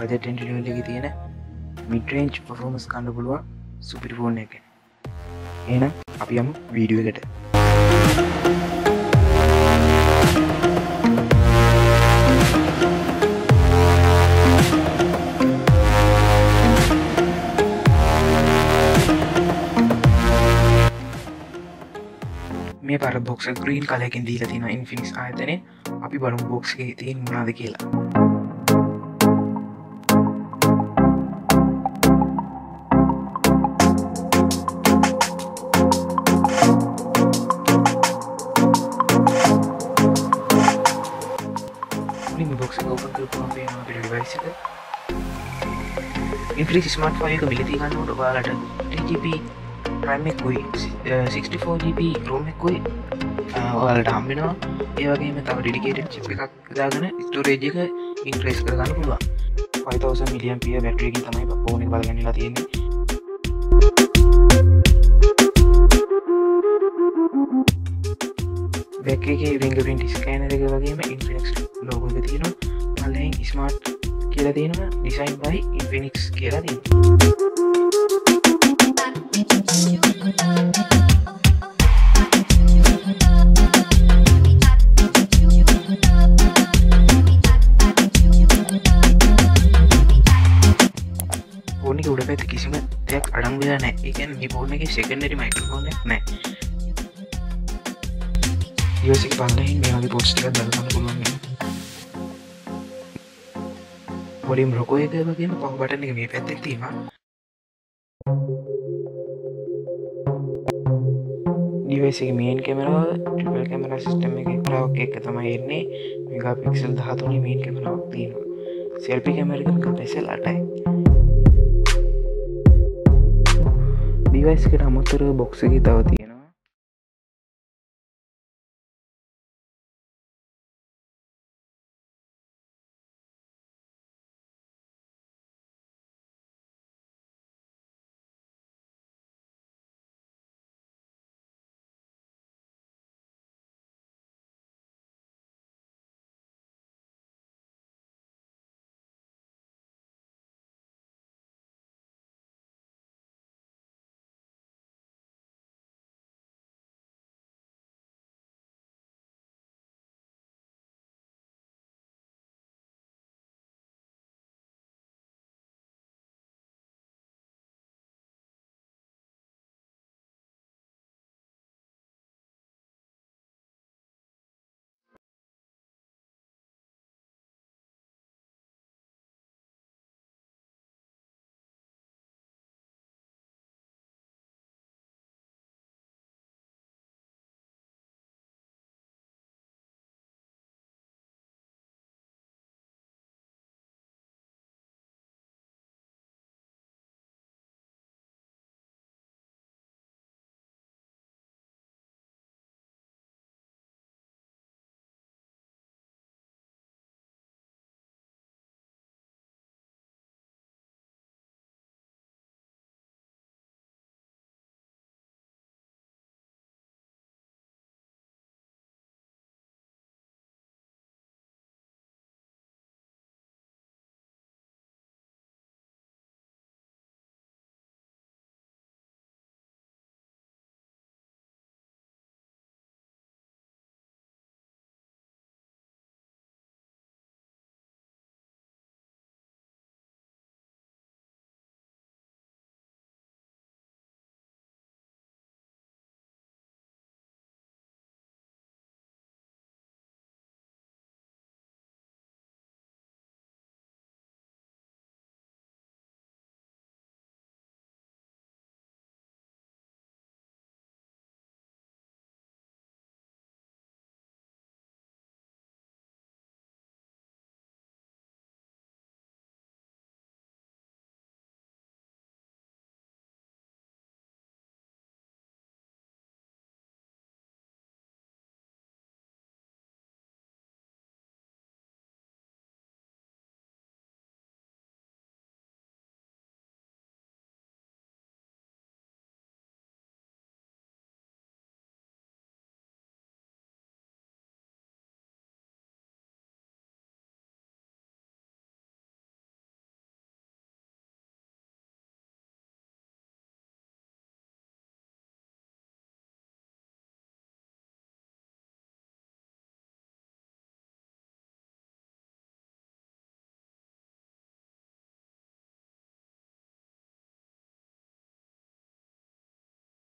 Budget entry level එකේ තියෙන mid range performance ගන්න පුළුවන් සුපිරි ෆෝන් එකක්. එහෙනම් අපි යමු වීඩියෝ එකට. මේ පර බොක්ස ග්‍රීන් කලයකින් දීලා තියෙනවා ඉන්ෆිනික්ස් ආයතනයේ. අපි බලමු බොක්ස් එකේ තියෙන මොනවද කියලා. මුලින්ම බොක්ස් එක ඕපන් කරපුවම පේනවා අපේ ඩිවයිස් එක. ඉන්ෆිනික්ස් ස්මාර්ට්ෆෝන් එක මිලදී ගන්නකොට ඔයාලට 3GB RAM එකකුයි 64GB ROM එකකුයි ඔයාලට හම්බෙනවා. ඒ වගේම තව ඩෙඩිකේටඩ් චිප් එකක් දාගෙන ස්ටෝරේජ් එක ඉන්ක්‍රීස් කරගන්න පුළුවන්. 5000 mAh බැටරි එකකින් තමයි ෆෝන් එක බලගන්නලා තියෙන්නේ. බෑක් එකේ fingerprint scanner එක වගේම Infinix logo එක තියෙනවා. පල්ලෙන් smart කියලා තියෙනවා. design by Infinix කියලා තියෙනවා. ෆෝන් එකේ උඩ පැත්තේ කිසිම දෙයක් අඩංගු වෙලා නැහැ. ඒ කියන්නේ මේ ෆෝන් එකේ secondary microphone එකක් නැහැ. iOS එක පල්ලෙන් මේ වගේ පොස්ට් එකක් දාලා ගන්න පුළුවන් වෙනවා. volume rocker එක වගේම power button එක මේ පැත්තේ තියෙනවා. device එකේ main camera triple camera system එකේ කාමරාවක් එක තමයි එන්නේ. megapixel 13 main cameraවක් තියෙනවා. selfie camera එක megapixel 8යි. device එකට අමතරව box එකේ තව තියෙනවා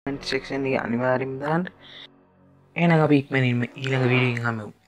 සෙක්ෂන් එක අනිවාර්යෙන්ම දාන්න. එහෙනම් අපි ඉක්මනින්ම ඊළඟ වීඩියෝ එකෙන් හමු.